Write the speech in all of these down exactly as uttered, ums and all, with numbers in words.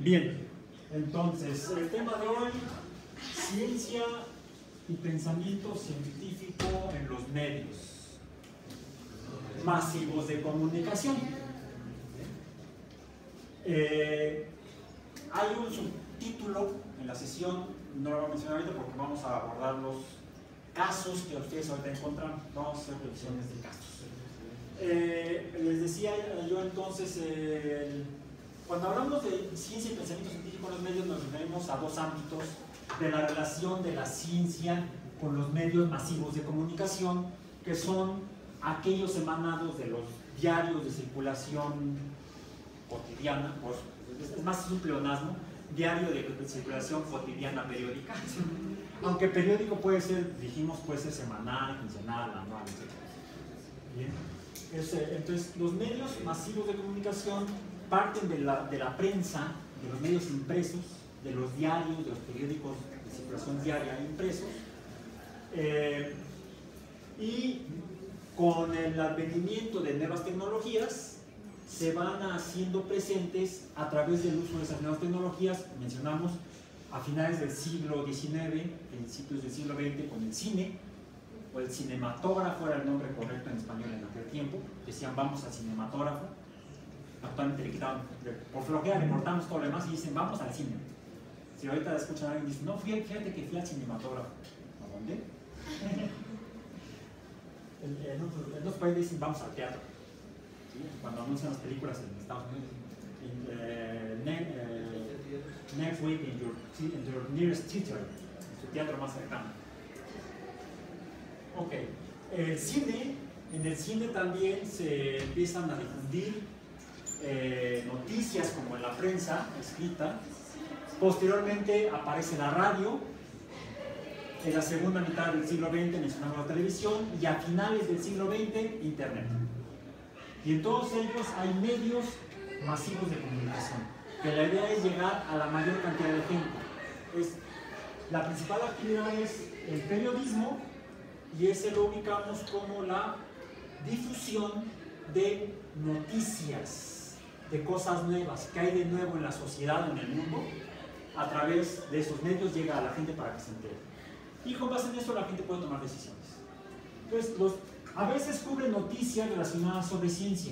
Bien, entonces, el tema de hoy, ciencia y pensamiento científico en los medios masivos de comunicación. Eh, hay un subtítulo en la sesión, no lo voy a mencionar ahorita porque vamos a abordar los casos que ustedes ahorita encuentran, vamos a hacer revisiones de casos. Eh, les decía yo entonces, eh, cuando hablamos de ciencia y pensamiento científico en los medios nos referimos a dos ámbitos de la relación de la ciencia con los medios masivos de comunicación, que son aquellos emanados de los diarios de circulación cotidiana, pues, es más un pleonasmo, diario de circulación cotidiana periódica, aunque periódico puede ser, dijimos, puede ser semanal, quincenal, anual, etcétera. Bien. Es, entonces, los medios masivos de comunicación parten de la, de la prensa, de los medios impresos, de los diarios, de los periódicos de circulación diaria impresos, eh, y con el advenimiento de nuevas tecnologías se van haciendo presentes a través del uso de esas nuevas tecnologías. Mencionamos a finales del siglo diecinueve, principios del siglo veinte, con el cine, o el cinematógrafo era el nombre correcto en español en aquel tiempo. Decían vamos al cinematógrafo, actualmente le quitaron, por flojera le cortamos todo lo demás y dicen vamos al cine. Si ahorita escuchan a alguien y dicen no, fíjate que fui al cinematógrafo. ¿A dónde? en, en, otros, en otros países dicen vamos al teatro. ¿Sí? Cuando anuncian las películas en Estados Unidos, in, uh, ne, uh, next week in your, in your nearest theater, en su teatro más cercano. Ok, el cine, en el cine también se empiezan a difundir eh, noticias como en la prensa escrita. Posteriormente aparece la radio. En la segunda mitad del siglo veinte mencionamos la televisión y a finales del siglo veinte internet. Y en todos ellos hay medios masivos de comunicación, que la idea es llegar a la mayor cantidad de gente. Es, la principal actividad es el periodismo, y ese lo ubicamos como la difusión de noticias, de cosas nuevas, que hay de nuevo en la sociedad, en el mundo. A través de esos medios llega a la gente para que se entere. Y con base en eso la gente puede tomar decisiones. Entonces, los, a veces cubren noticias relacionadas sobre ciencia.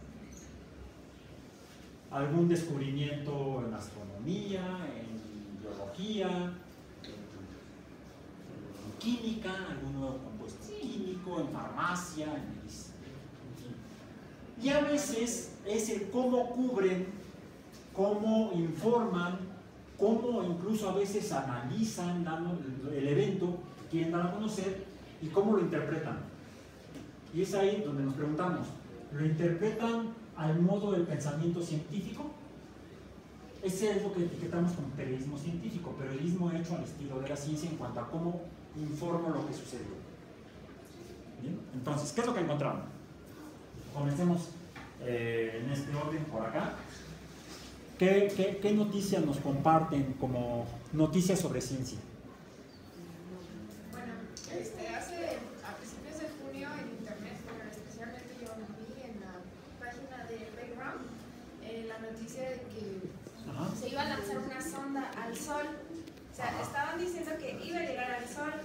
Algún descubrimiento en astronomía, en biología, en química, algún nuevo compuesto químico, en farmacia, en medicina, en fin. Y a veces es el cómo cubren, cómo informan, cómo incluso a veces analizan el evento que quieren dar a conocer y cómo lo interpretan. Y es ahí donde nos preguntamos, ¿lo interpretan al modo del pensamiento científico? Ese es lo que etiquetamos como periodismo científico, periodismo hecho al estilo de la ciencia en cuanto a cómo informo lo que sucedió. ¿Bien? Entonces, ¿qué es lo que encontramos? Comencemos eh, en este orden por acá. ¿Qué, qué, ¿Qué noticias nos comparten como noticias sobre ciencia? Bueno, este, hace a principios de junio en internet, bueno, especialmente yo vi en la página de Playground eh, la noticia de que Ajá. se iba a lanzar una sonda al Sol. O sea, Ajá. estaban diciendo que iba a llegar al Sol.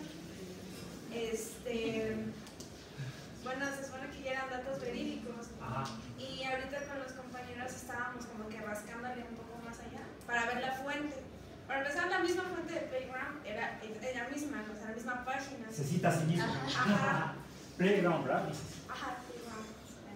Este, bueno, se supone que ya eran datos verídicos. Ajá. Y ahorita con los compañeros estábamos como que rascándole un poco más allá para ver la fuente. Para empezar, la misma fuente de Playground era la misma, o sea, la misma página. Se cita a sí misma. Ajá. Ajá. Playground, ¿verdad? Ajá, Playground.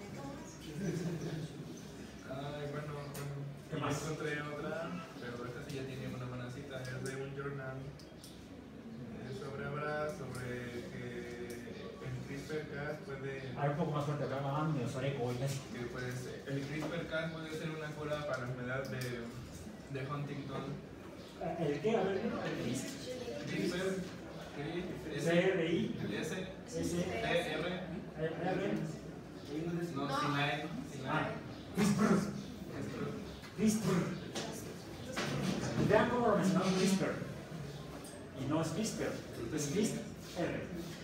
Ay, bueno, bueno. ¿Qué Yo más? encontré otra, pero esta sí ya tiene una buena cita. Es de un journal eh, sobre habla sobre que el CRISPR-Cas puede. Hay un poco más fuerte acá, mamá, me os haré hoy. Que puede ser, el CRISPR-Cas puede ser una cura para la enfermedad de, de Huntington. ¿El qué? A ver, CRISPR, C R I S, S T R, R no, sin la E, sin la E. CRISPR. CRISPR. Vean cómo lo mencionamos CRISPR. Y no es CRISPR, es CRISPR.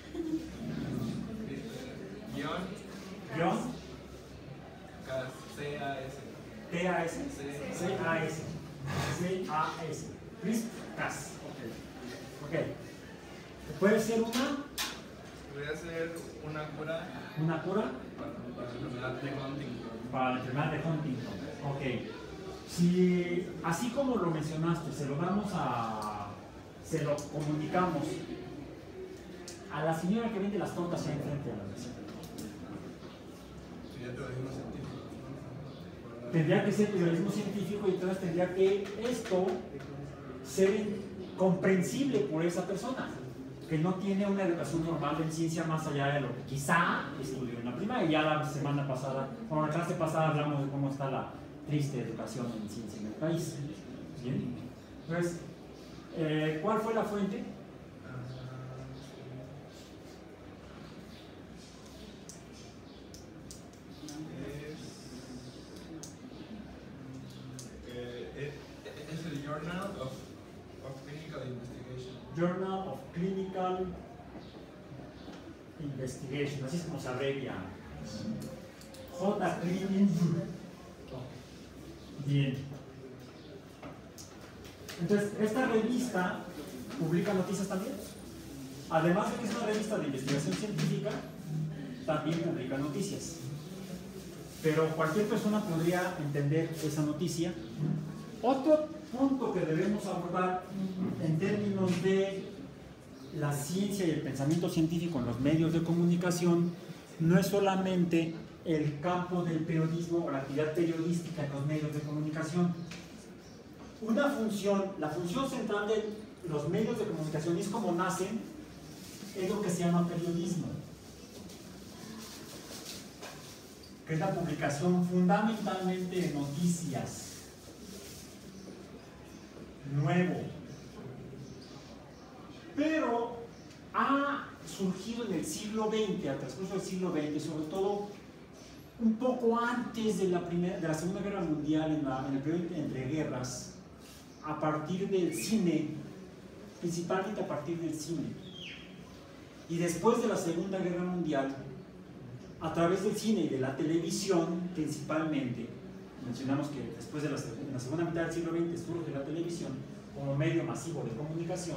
Guión, Guión C A S. T A S. C A S. C A S. CRISPR-Cas. Ok. Ok. ¿Puede ser una? Puede ser una cura. ¿Una cura? Para la enfermedad de Huntington. Para la enfermedad de Huntington. Ok. Si, así como lo mencionaste, se lo damos a, se lo comunicamos a la señora que vende las tortas ahí enfrente de la mesa. Sí, ya te lo dijimos científico. Tendría que ser periodismo científico y entonces tendría que esto ser comprensible por esa persona, que no tiene una educación normal en ciencia más allá de lo que quizá estudió en la primaria. Y ya la semana pasada, bueno, la clase pasada hablamos de cómo está la triste educación en ciencia en el país. ¿Bien? Entonces, eh, ¿cuál fue la fuente? Es el Journal of, of Clinical Investigation. Journal of Clinical Investigation, así es como se abrevia. J. Bien. Entonces, esta revista publica noticias también. Además de que es una revista de investigación científica, también publica noticias. Pero cualquier persona podría entender esa noticia. Otro punto que debemos abordar en términos de la ciencia y el pensamiento científico en los medios de comunicación no es solamente el campo del periodismo o la actividad periodística en los medios de comunicación. Una función, la función central de los medios de comunicación, y es como nacen, es lo que se llama periodismo, que es la publicación fundamentalmente de noticias. Nuevo. Pero ha surgido en el siglo veinte, al transcurso del siglo veinte, sobre todo un poco antes de la, primera, de la Segunda Guerra Mundial, en, la, en el periodo entre guerras, a partir del cine, principalmente a partir del cine. Y después de la Segunda Guerra Mundial, a través del cine y de la televisión, principalmente, mencionamos que después de la, en la segunda mitad del siglo veinte surge la televisión como medio masivo de comunicación,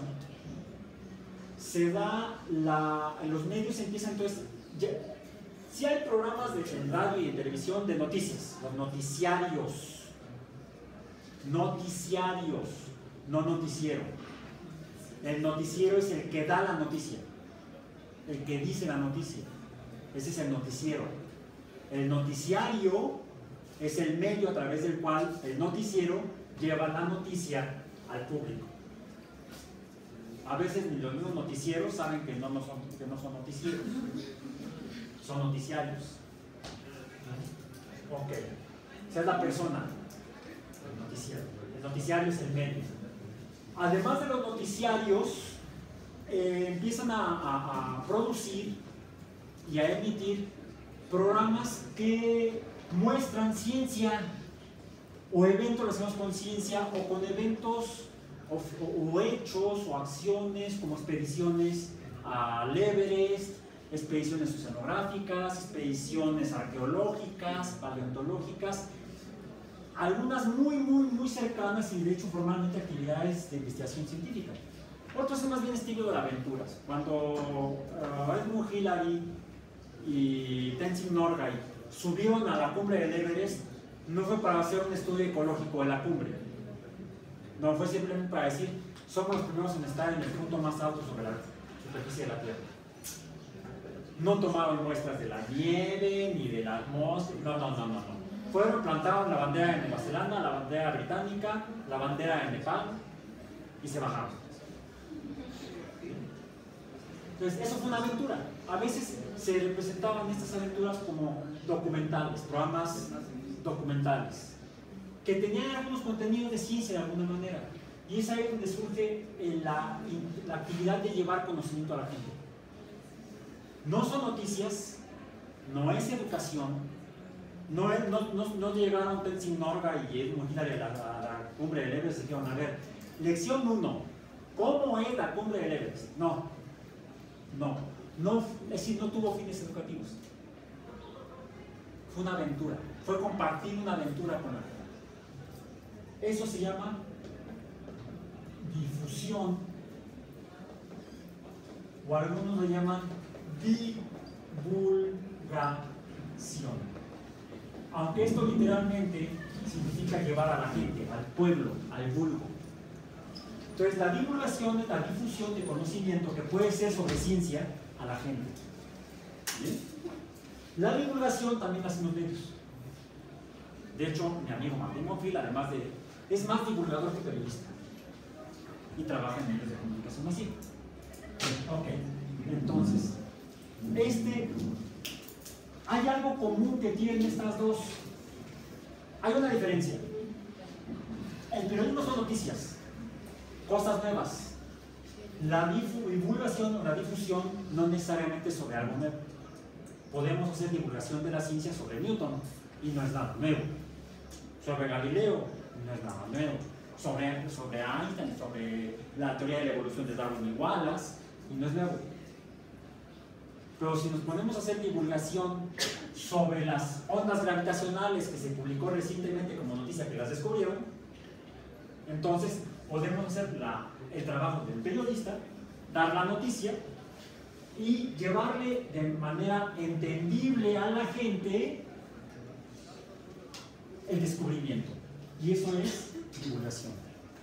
se da la, los medios empiezan entonces, ya, si hay programas de, en radio y en televisión de noticias, los noticiarios, noticiarios, no noticiero. El noticiero es el que da la noticia, el que dice la noticia, ese es el noticiero. El noticiario es el medio a través del cual el noticiero lleva la noticia al público. A veces ni los mismos noticieros saben que no, no, son, que no son noticieros, son noticiarios. Ok, esa es la persona, el noticiario. El noticiario es el medio. Además de los noticiarios, eh, empiezan a, a, a producir y a emitir programas que muestran ciencia o eventos relacionados con ciencia o con eventos o, o, o hechos o acciones como expediciones al Everest, expediciones oceanográficas, expediciones arqueológicas, paleontológicas, algunas muy muy muy cercanas y de hecho formalmente actividades de investigación científica. Otros son más bien estilo de aventuras. Cuando uh, Edmund Hillary y Tenzin Norgay subieron a la cumbre del Everest, no fue para hacer un estudio ecológico de la cumbre, no, fue simplemente para decir, somos los primeros en estar en el punto más alto sobre la superficie de la Tierra. No tomaron muestras de la nieve, ni de la atmósfera, no, no, no, no, no. Fueron, plantaron la bandera de Nueva Zelanda, la bandera británica, la bandera de Nepal, y se bajaron. Entonces, eso fue una aventura. A veces se representaban estas aventuras como documentales, programas documentales, que tenían algunos contenidos de ciencia de alguna manera. Y es ahí donde surge la, la actividad de llevar conocimiento a la gente. No son noticias, no es educación, no, es, no, no, no llegaron Tenzin Norgay y Edmund Hillary a la, a la cumbre del Everest y dijeron, a ver, lección uno, ¿cómo es la cumbre del Everest? No, no, no, es decir, no tuvo fines educativos. Fue una aventura, fue compartir una aventura con la gente. Eso se llama difusión, o algunos lo llaman divulgación. Aunque esto literalmente significa llevar a la gente, al pueblo, al vulgo. Entonces la divulgación es la difusión de conocimiento que puede ser sobre ciencia a la gente. ¿Bien? La divulgación también hace los medios. De hecho, mi amigo Martín Monfil, además de, es más divulgador que periodista. Y trabaja en medios de comunicación así. Ok, entonces, este, hay algo común que tienen estas dos. Hay una diferencia. El periodismo son noticias, cosas nuevas. La divulgación o la difusión no necesariamente sobre algo nuevo. Podemos hacer divulgación de la ciencia sobre Newton y no es nada nuevo. Sobre Galileo no es nada nuevo. Sobre, sobre Einstein, sobre la teoría de la evolución de Darwin y Wallace, y no es nuevo. Pero si nos ponemos a hacer divulgación sobre las ondas gravitacionales que se publicó recientemente como noticia que las descubrieron, entonces podemos hacer la, el trabajo del periodista, dar la noticia y llevarle de manera entendible a la gente el descubrimiento. Y eso es divulgación.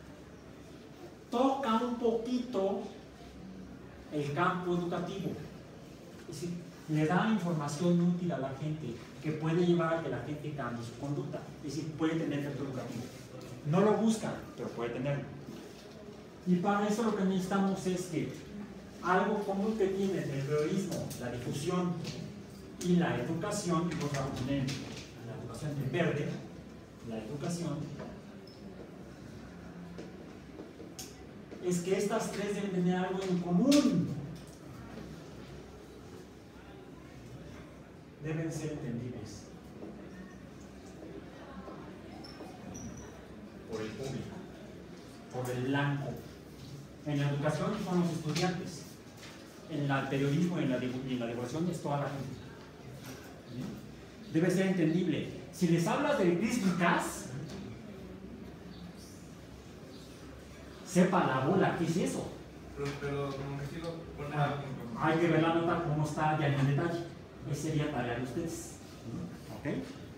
Toca un poquito el campo educativo. Es decir, le da información útil a la gente que puede llevar a que la gente cambie su conducta. Es decir, puede tener efecto educativo. No lo busca, pero puede tenerlo. Y para eso lo que necesitamos es que algo común que tiene el periodismo, la difusión y la educación, y vamos a poner la educación en verde, la educación, es que estas tres deben tener algo en común. Deben ser entendibles por el público, por el blanco. En la educación son los estudiantes. En el periodismo y en la, y en la divulgación es toda la gente. ¿Sí? Debe ser entendible. Si les hablas del CRISPR-Cas, sepa la bola, ¿qué es eso? Pero, pero como que sí lo pone Ah, algo en común. hay que ver la nota cómo está ya en detalle. Esa sería tarea de ustedes. ¿Ok?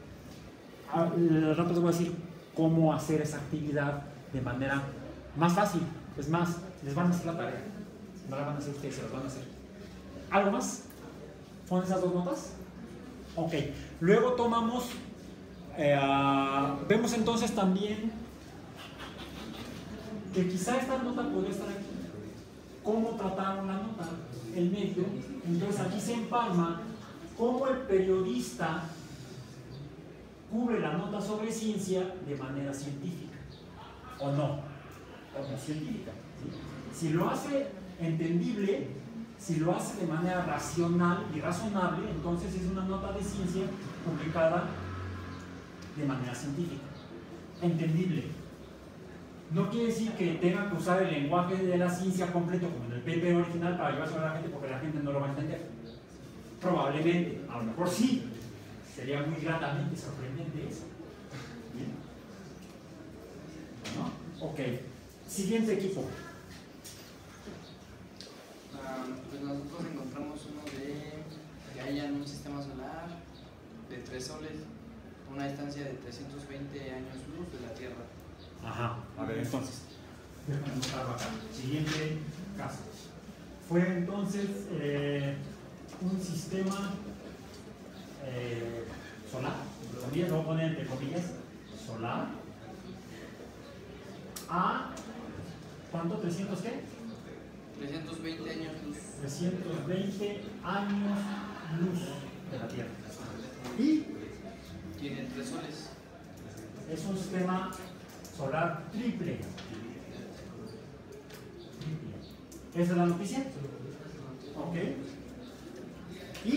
Al rato les voy a decir cómo hacer esa actividad de manera más fácil. Es más, les van a hacer la tarea. No la van a hacer ustedes, se la van a hacer. ¿Algo más? ¿Son esas dos notas? Ok. Luego tomamos, eh, vemos entonces también que quizá esta nota podría estar aquí. ¿Cómo trataron la nota? El medio. Entonces aquí se empalma cómo el periodista cubre la nota sobre ciencia de manera científica. ¿O no? O no científica. ¿Sí? Si lo hace entendible, si lo hace de manera racional y razonable, entonces es una nota de ciencia publicada de manera científica. Entendible. No quiere decir que tenga que usar el lenguaje de la ciencia completo como en el paper original para llevarse a la gente porque la gente no lo va a entender. Probablemente, a lo mejor sí. Sería muy gratamente sorprendente eso. ¿Bien? ¿No? Ok. Siguiente equipo. Uh, pues nosotros encontramos uno de que haya en un sistema solar de tres soles, una distancia de trescientos veinte años luz de la Tierra. Ajá, a ver entonces. Siguiente caso. Fue entonces eh, un sistema eh, solar, lo voy a poner entre comillas, solar, a ¿cuánto? ¿trescientos qué? trescientos veinte años luz. trescientos veinte años luz de la Tierra. Y Tiene tres soles. es un sistema solar triple. ¿Esa es la noticia? Ok. Y,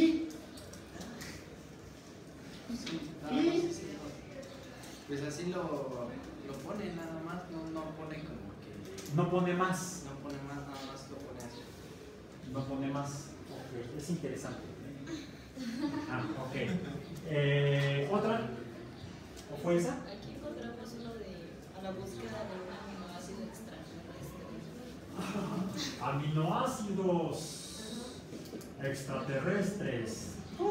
Sí, nada ¿Y? más así, pues así lo, lo pone nada más, no, no pone como que no pone más. no pone más, nada más lo pone así. No pone más. Ok, es interesante. Ah, ok. Eh, ¿Otra? ¿O fue esa? Aquí encontramos uno de la búsqueda de un aminoácido extraterrestre. Aminoácidos extraterrestres.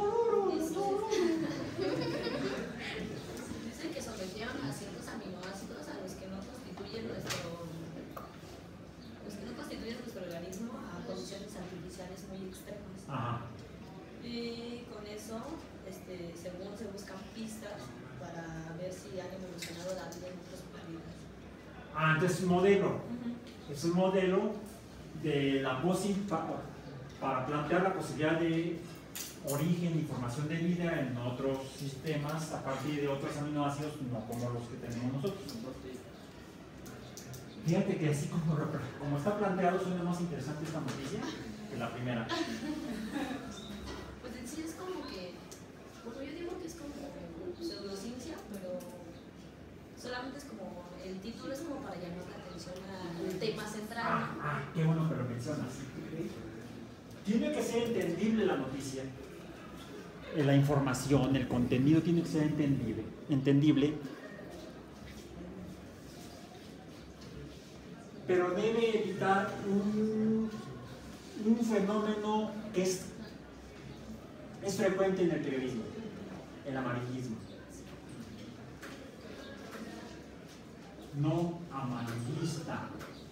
Dicen que sometieron a ciertos aminoácidos a los que no constituyen nuestro, los que no constituyen nuestro organismo a condiciones artificiales muy extremas. Ajá. Y con eso, este, según se buscan pistas para ver si han evolucionado la vida en otros planetas. Ah, entonces es un modelo. Uh-huh. Es un modelo de la posi- para, para plantear la posibilidad de origen y formación de vida en otros sistemas a partir de otros aminoácidos, no como los que tenemos nosotros. Fíjate que así como, como está planteado suena más interesante esta noticia que la primera. Pues en sí es como que, bueno, yo digo que es como pseudociencia, pero solamente es como, el título es como para llamar la atención al tema central. Ah, ah, qué bueno que lo mencionas. Tiene que ser entendible la noticia. La información, el contenido tiene que ser entendible, entendible, pero debe evitar un, un fenómeno que es, es frecuente en el periodismo, el amarillismo. No amarillista.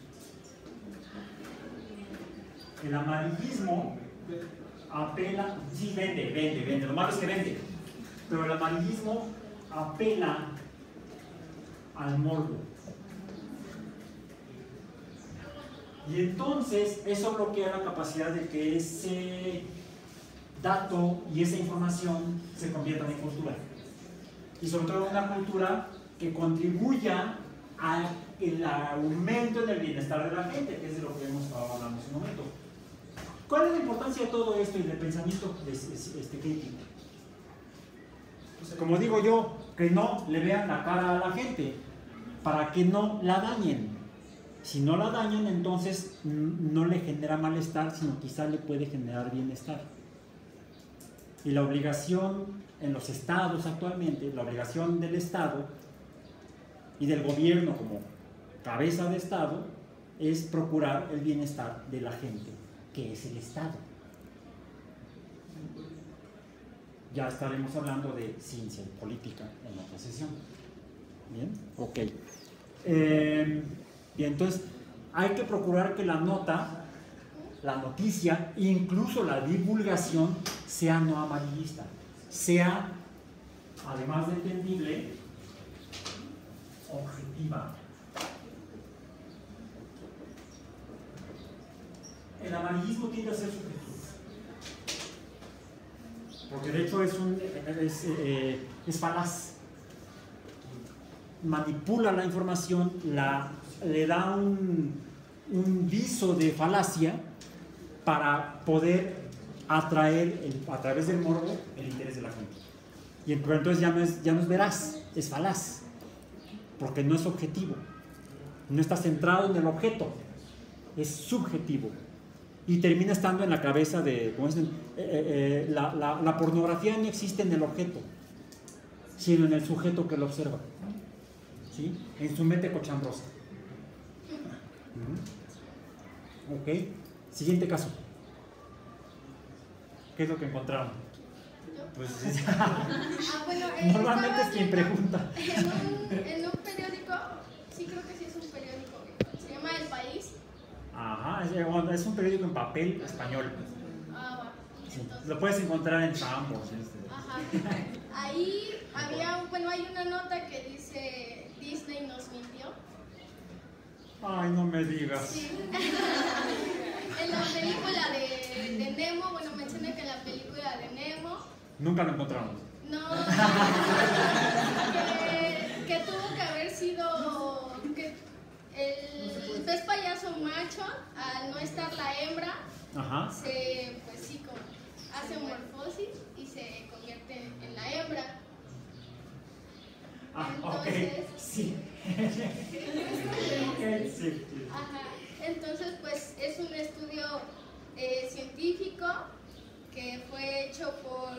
El amarillismo apela, sí vende, vende, vende, lo malo es que vende, pero el amarillismo apela al morbo. Y entonces eso bloquea la capacidad de que ese dato y esa información se conviertan en cultura. Y sobre todo en una cultura que contribuya al aumento en el bienestar de la gente, que es de lo que hemos estado hablando hace un momento. ¿Cuál es la importancia de todo esto y del pensamiento este, crítico? Como digo yo, que no le vean la cara a la gente, para que no la dañen. Si no la dañan, entonces no le genera malestar, sino quizá le puede generar bienestar. Y la obligación en los estados actualmente, la obligación del Estado y del gobierno como cabeza de Estado, es procurar el bienestar de la gente, que es el Estado. Ya estaremos hablando de ciencia y política en otra sesión. ¿Bien? Ok. Eh, y entonces hay que procurar que la nota, la noticia, incluso la divulgación, sea no amarillista, sea, además de entendible, objetiva. El amarillismo tiende a ser subjetivo, porque de hecho es, un, es, eh, es falaz. Manipula la información, la, le da un, un viso de falacia para poder atraer el, a través del morbo el interés de la gente. Y entonces ya no es, ya no es veraz, es falaz, porque no es objetivo, no está centrado en el objeto, es subjetivo. Y termina estando en la cabeza de, ¿cómo dicen? Eh, eh, la, la, la pornografía no existe en el objeto, sino en el sujeto que lo observa, ¿sí? En su mente cochambrosa. Ok, siguiente caso. ¿Qué es lo que encontraron? Pues, ah, bueno, eh, normalmente es quien pregunta. En un, en un periódico, sí creo que sí es un periódico, se llama El País. Ajá, es, es un periódico en papel español. Ah, bueno. Sí, Entonces, lo puedes encontrar en ambos. Este. ajá. Ahí había, bueno, hay una nota que dice Disney nos mintió. Ay, no me digas. Sí. En la película de, de Nemo, bueno, menciona que en la película de Nemo. Nunca lo encontramos. No, que, que tuvo que haber sido. Que el pez payaso macho, al no estar la hembra, Ajá. se, pues sí, como hace morfosis y se convierte en la hembra. Ah, Entonces, ok, sí. Okay, sí. Ajá. Entonces, pues es un estudio eh, científico que fue hecho por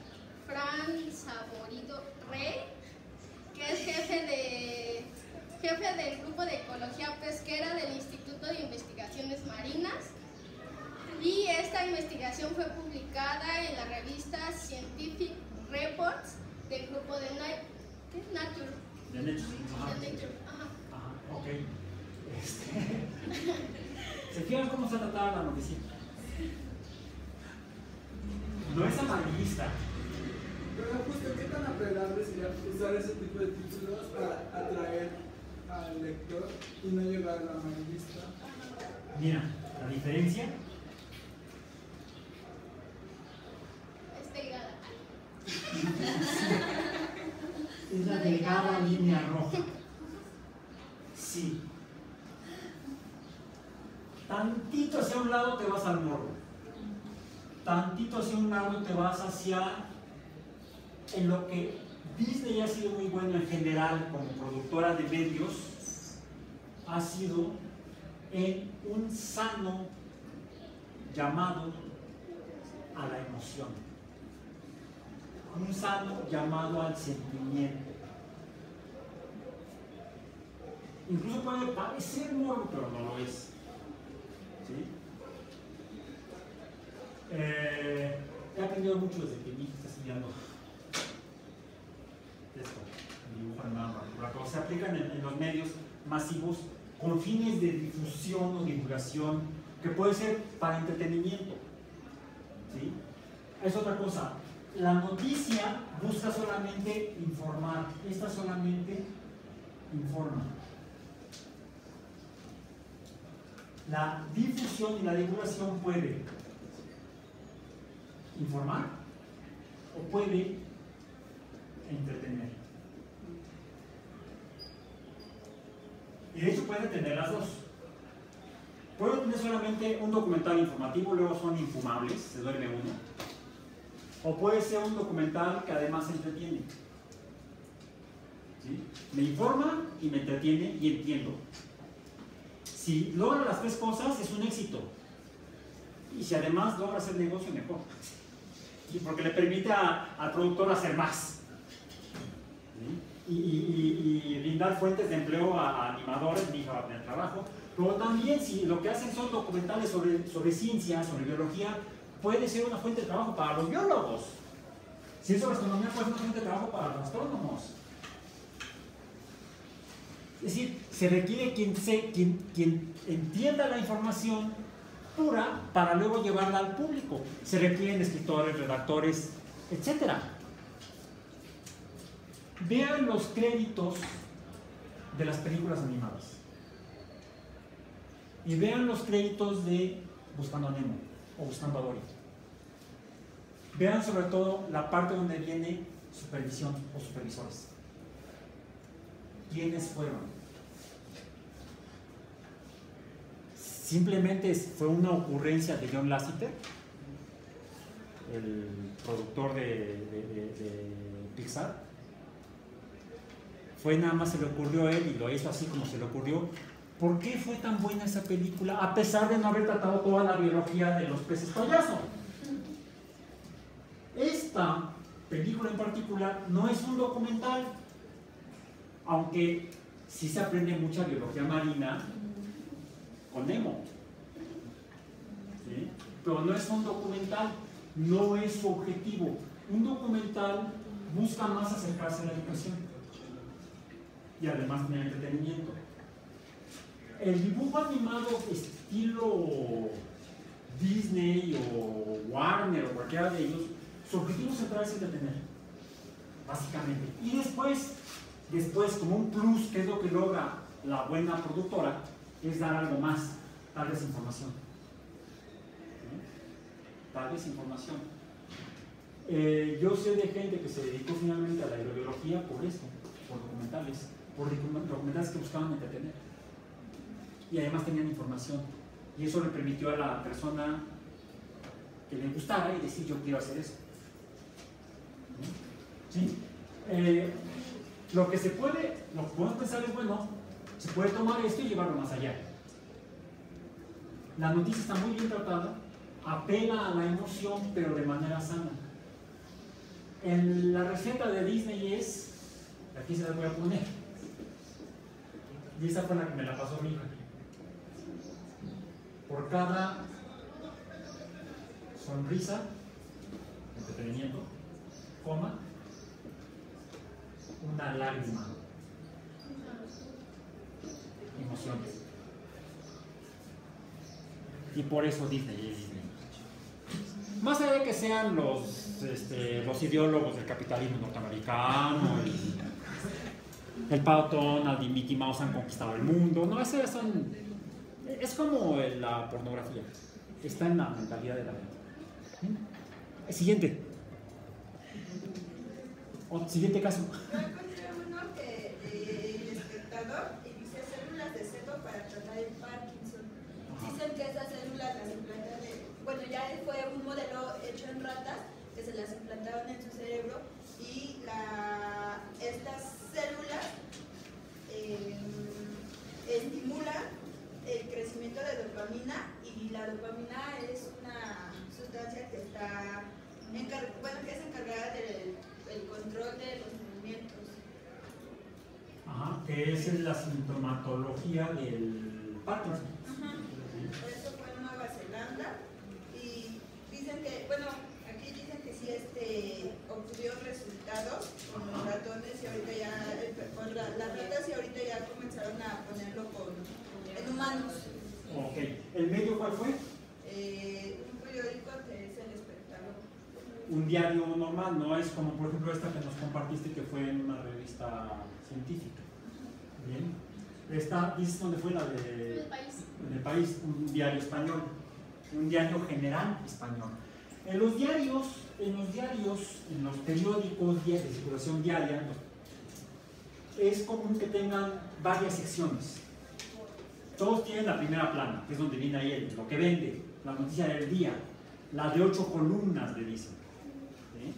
Fran Saborido Rey, que es jefe de jefe pesquera del Instituto de Investigaciones Marinas. Y esta investigación fue publicada en la revista Scientific Reports del grupo de Na- ¿qué? Nature. De Nature. Ajá. De Nature. Ajá. Ajá, ok. Este... ¿Se fijan cómo se ha tratado la noticia? No es amarillista. Pero justo, ¿qué tan apelable sería usar ese tipo de títulos para atraer al lector y no llegar al amarillista? Mira, la diferencia Es delgada. es la delgada línea roja. Sí. Tantito hacia un lado te vas al morbo. Tantito hacia un lado te vas hacia en lo que Disney ha sido muy bueno en general como productora de medios, ha sido en un sano llamado a la emoción, un sano llamado al sentimiento. Incluso puede parecer morbo, pero no lo es. ¿Sí? Eh, he aprendido mucho desde que mi hija está estudiando esto, dibujo animado en particular, pero se aplican en, en los medios masivos con fines de difusión o divulgación, que puede ser para entretenimiento. ¿Sí? Es otra cosa. La noticia busca solamente informar, esta solamente informa. La difusión y la divulgación puede informar o puede entretener. Y de hecho puede tener las dos. Puede tener solamente un documental informativo, luego son infumables, se duerme uno. O puede ser un documental que además entretiene. ¿Sí? Me informa y me entretiene y entiendo. Si logra las tres cosas, es un éxito. Y si además logra hacer negocio, mejor. ¿Sí? Porque le permite a, al productor hacer más. ¿Sí? Y, y, y, y brindar fuentes de empleo a, a animadores, mi hija va a tener trabajo. Pero también, si lo que hacen son documentales sobre, sobre ciencia, sobre biología, puede ser una fuente de trabajo para los biólogos. Si es sobre astronomía, puede ser una fuente de trabajo para los astrónomos. Es decir, se requiere quien, se, quien, quien entienda la información pura para luego llevarla al público. Se requieren escritores, redactores, etcétera. Vean los créditos de las películas animadas. Y vean los créditos de Buscando a Nemo o Buscando a Dory. Vean sobre todo la parte donde viene supervisión o supervisores. ¿Quiénes fueron? Simplemente fue una ocurrencia de John Lasseter, el productor de, de, de, de Pixar. Fue nada más se le ocurrió a él y lo hizo así como se le ocurrió. ¿Por qué fue tan buena esa película? A pesar de no haber tratado toda la biología de los peces payaso. Esta película en particular no es un documental, aunque sí se aprende mucha biología marina con Nemo. ¿Sí? Pero no es un documental, no es su objetivo. Un documental busca más acercarse a la educación y además tener entretenimiento. El dibujo animado estilo Disney o Warner o cualquiera de ellos, su objetivo central es entretener, básicamente. Y después, después como un plus, que es lo que logra la buena productora, es dar algo más, darles información. ¿Sí? Darles información. Eh, yo sé de gente que se dedicó finalmente a la aerobiología por esto, por documentales, por documentales que buscaban entretener. Y además tenían información. Y eso le permitió a la persona que le gustara y decir, yo quiero hacer eso. ¿Sí? Eh, lo que se puede, lo que podemos pensar es, bueno, se puede tomar esto y llevarlo más allá. La noticia está muy bien tratada, apela a la emoción, pero de manera sana. En la receta de Disney es, aquí se la voy a poner, y esa fue la que me la pasó mi hija. por cada sonrisa, entretenimiento, coma, una lágrima, emociones. Y por eso Disney es Disney. Más allá de que sean los, este, los ideólogos del capitalismo norteamericano, el, el Pato Donald y Mickey Mouse han conquistado el mundo, no, eso son, es como la pornografía, está en la mentalidad de la gente. El siguiente. O, siguiente caso. Yo encontré uno que eh, el espectador inicia células de seto para tratar el Parkinson. Dicen que esas células las implantan, de, bueno, ya fue un modelo hecho en ratas que se las implantaron en su cerebro y la, estas células eh, estimulan el crecimiento de dopamina y la dopamina es una sustancia que está encar bueno, que es encargada del el control de los movimientos. Ajá, que es la sintomatología del Parkinson. Ajá. Por eso fue en Nueva Zelanda y dicen que, bueno, aquí dicen que sí este, obtuvo resultados con los ratones y ahorita ya, con la, las ratas y ahorita ya comenzaron a ponerlo con, en humanos. Ok, ¿el medio cuál fue? Eh, un periódico que es El Espectador. Un diario normal, no es como por ejemplo esta que nos compartiste que fue en una revista científica. Bien. Esta, ¿dices dónde fue la de? El País. En El País, un diario español, un diario general español. En los diarios, en los diarios, en los periódicos de circulación diaria, es común que tengan varias secciones. Todos tienen la primera plana, que es donde viene ahí el, lo que vende, la noticia del día, la de ocho columnas, le dicen. ¿Sí?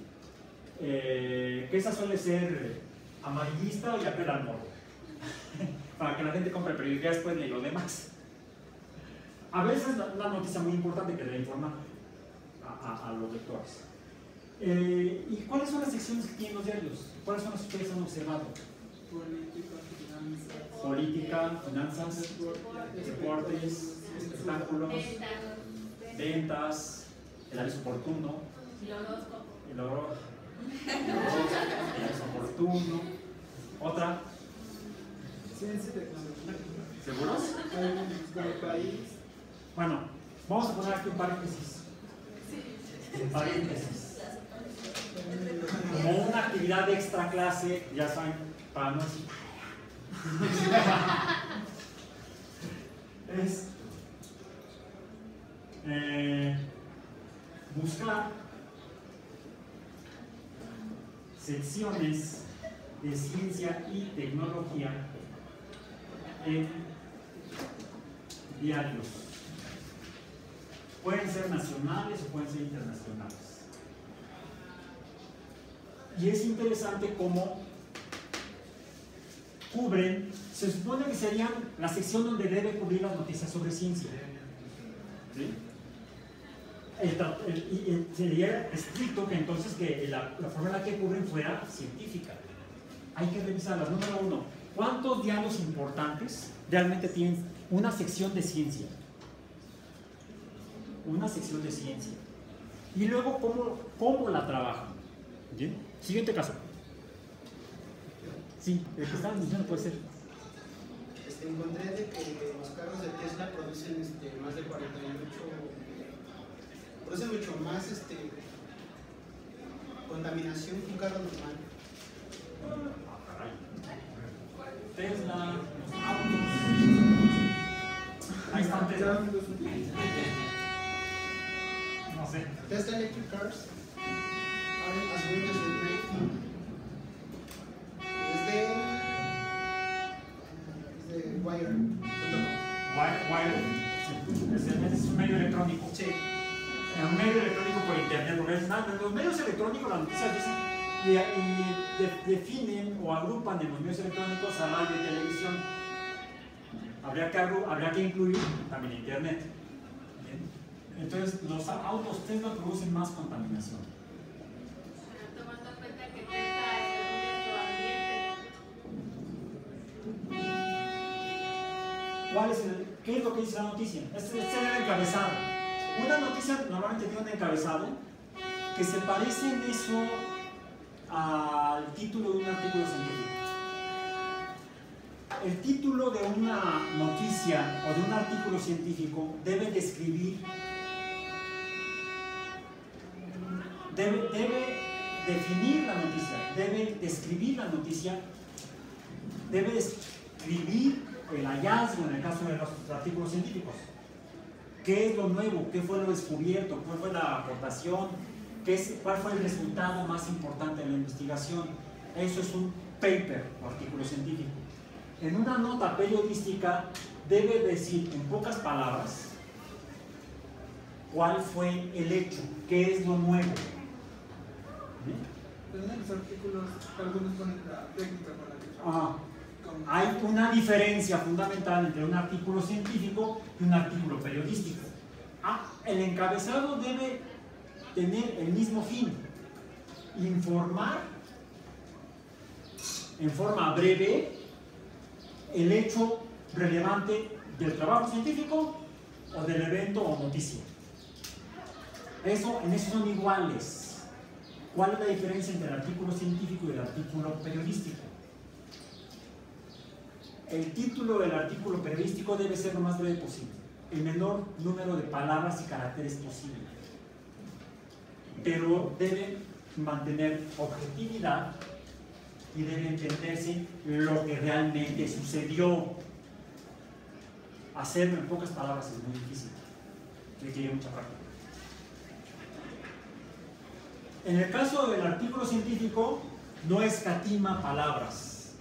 Eh, que esa suele ser amarillista y apela al morbo. Para que la gente compre el periódico y después lee lo demás. A veces la, la noticia muy importante que debe informar a, a, a los lectores. Eh, ¿Y cuáles son las secciones que tienen los diarios? ¿Cuáles son las que ustedes han observado? Política, finanzas. Política, finanzas, deportes, espectáculos, ventas, el aviso oportuno, El horóscopo. el oro, el aviso oportuno, otra, Ciencia y tecnología. ¿seguros? Hay un país. Bueno, vamos a poner aquí un paréntesis. Un paréntesis. Como una actividad de extra clase, ya saben, para no decir. Es eh, buscar secciones de ciencia y tecnología en diarios. Pueden ser nacionales o pueden ser internacionales. Y es interesante cómo cubren, se supone que serían la sección donde debe cubrir las noticias sobre ciencia. ¿Sí? El, el, el, sería estricto que entonces que la, la forma en la que cubren fuera científica. Hay que revisarlas. Número uno, ¿cuántos diarios importantes realmente tienen una sección de ciencia? Una sección de ciencia. Y luego, ¿cómo, cómo la trabajan? ¿Bien? Siguiente caso. Sí, el que estaban diciendo puede ser. Este, encontré de que los carros de Tesla producen este, más de cuarenta y ocho, producen mucho más este, contaminación que un carro normal. Ah, caray. Tesla, los autos. Ahí están Tesla. No sé. Tesla Electric Cars are as good as they make. Es de, es de Wire. Wire, Wire. Sí. Es, es un medio electrónico. Sí. Un medio electrónico por internet. Porque es nada. En los medios electrónicos las noticias dicen y, y de, definen o agrupan en los medios electrónicos a radio y televisión. Habría que, habría que incluir también internet. ¿Bien? Entonces, los autos Tesla producen más contaminación. Pero tomando en cuenta que Tesla es el medio ambiente. ¿Cuál es el, ¿qué es lo que dice la noticia? Este, este es el encabezado. Una noticia normalmente tiene un encabezado que se parece en eso al título de un artículo científico. El título de una noticia o de un artículo científico debe describir, debe, debe definir la noticia, debe describir la noticia, debe describir el hallazgo en el caso de los artículos científicos. ¿Qué es lo nuevo? ¿Qué fue lo descubierto? ¿Cuál fue la aportación? ¿Qué es, ¿Cuál fue el resultado más importante de la investigación? Eso es un paper o artículo científico. En una nota periodística debe decir en pocas palabras cuál fue el hecho, qué es lo nuevo. Pero en los artículos algunos ponen la técnica con la que Ah, hay una diferencia fundamental entre un artículo científico y un artículo periodístico. Ah, el encabezado debe tener el mismo fin: informar en forma breve el hecho relevante del trabajo científico o del evento o noticia. Eso, en eso son iguales. ¿Cuál es la diferencia entre el artículo científico y el artículo periodístico? El título del artículo periodístico debe ser lo más breve posible, el menor número de palabras y caracteres posible, pero debe mantener objetividad y debe entenderse lo que realmente sucedió. Hacerlo en pocas palabras es muy difícil, requiere mucha práctica. En el caso del artículo científico, no escatima palabras.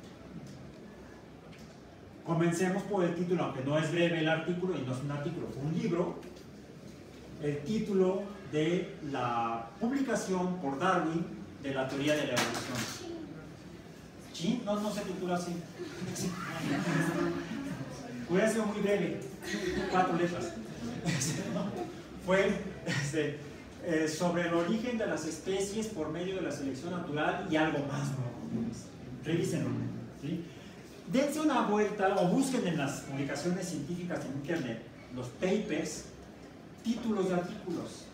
Comencemos por el título, aunque no es breve el artículo y no es un artículo, fue un libro. El título de la publicación por Darwin de la teoría de la evolución. ¿Sí? No, no se titula así. Hubiera sido muy breve, cuatro letras. Fue este, eh, sobre el origen de las especies por medio de la selección natural y algo más, ¿no? Revísenlo, ¿sí? Dense una vuelta o busquen en las publicaciones científicas en internet los papers, títulos de artículos.